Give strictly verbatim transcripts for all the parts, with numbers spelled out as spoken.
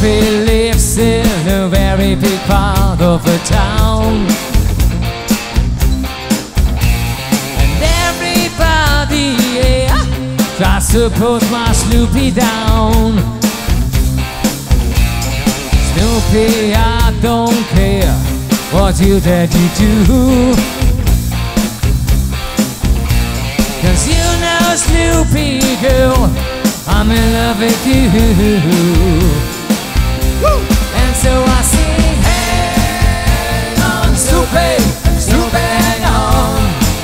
Snoopy lives in a very big part of the town, and everybody, yeah, tries to put my Snoopy down. Snoopy, I don't care what you daddy do, 'cause you know, Snoopy girl, I'm in love with you. Woo! And so I sing, hang on, Snoopy, Snoopy, hang on.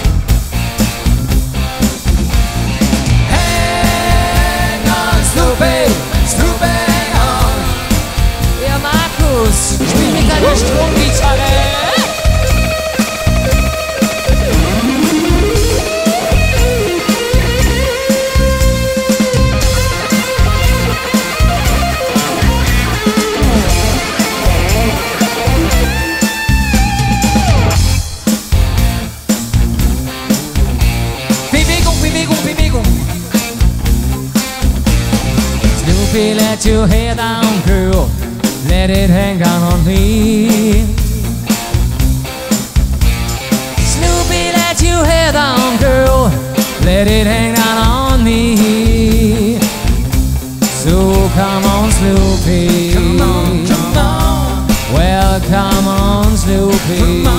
Hang on, Snoopy, Snoopy, hang on. Ja, Markus, spiel mir keine Stromgitarre. Snoopy, let your hair down, girl, let it hang down on me. Snoopy, let your hair down, girl, let it hang down on me. So come on, Snoopy, come on, come on. Well, come on, Snoopy.